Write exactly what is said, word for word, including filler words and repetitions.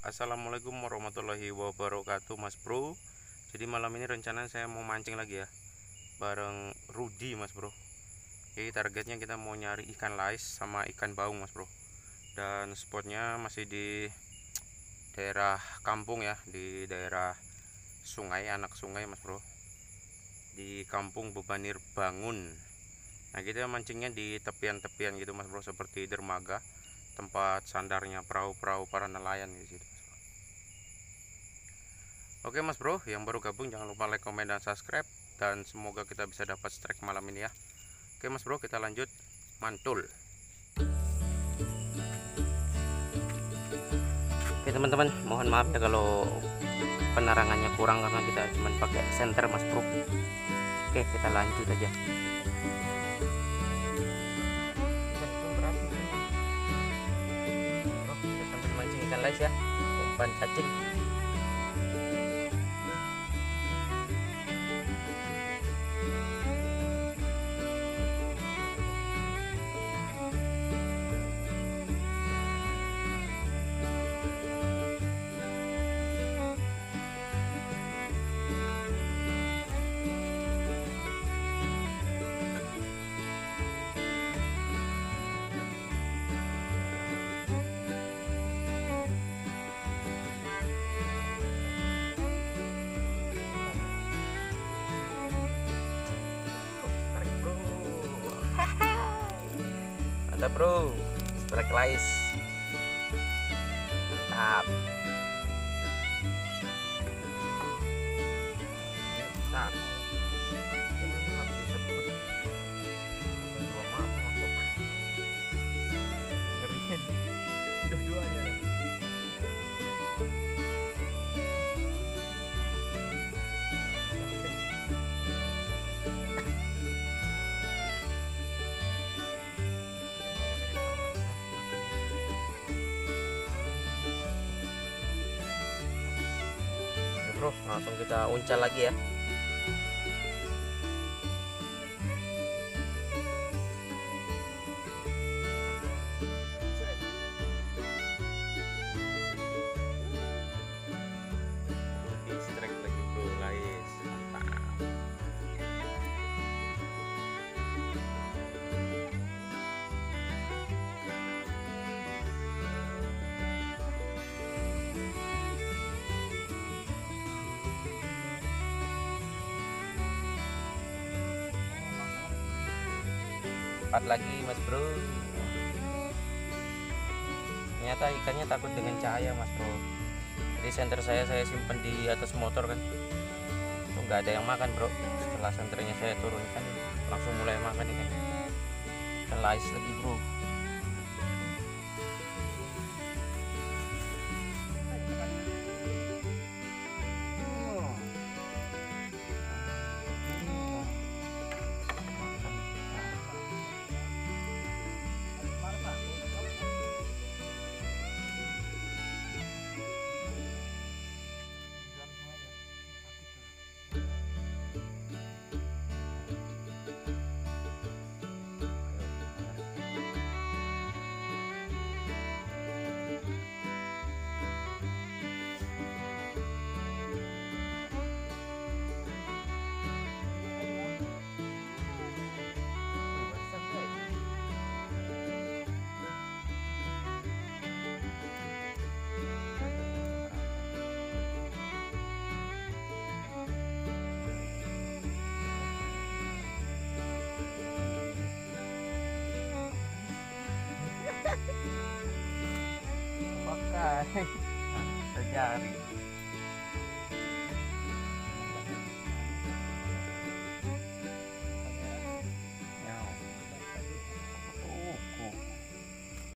Assalamualaikum warahmatullahi wabarakatuh, Mas Bro. Jadi malam ini rencana saya mau mancing lagi ya, bareng Rudy, Mas Bro. Jadi targetnya kita mau nyari ikan lais sama ikan baung, Mas Bro. Dan spotnya masih di daerah kampung ya, di daerah sungai, anak sungai, Mas Bro. Di kampung Bebanir Bangun. Nah, kita mancingnya di tepian-tepian gitu, Mas Bro, seperti dermaga, tempat sandarnya perahu-perahu para nelayan di situ. Oke Mas Bro, yang baru gabung jangan lupa like, komen, dan subscribe. Dan semoga kita bisa dapat strike malam ini ya. Oke Mas Bro, kita lanjut mantul. Oke teman-teman, mohon maaf ya kalau penerangannya kurang karena kita cuma pakai senter Mas Bro. Oke, kita lanjut aja. Kita sambil mancing ikan lais ya, umpan cacing. Mantap bro, strike lais. Mantap. Mantap. Dua-duanya. Bro, langsung kita uncal lagi ya. Di strike lagi bro, lais. Mantap. Empat lagi Mas Bro. Ternyata ikannya takut dengan cahaya Mas Bro. Jadi senter saya saya simpan di atas motor kan, itu nggak ada yang makan bro. Setelah senternya saya turunkan langsung mulai makan ikan. Ikan lais lagi bro. Makan terjari.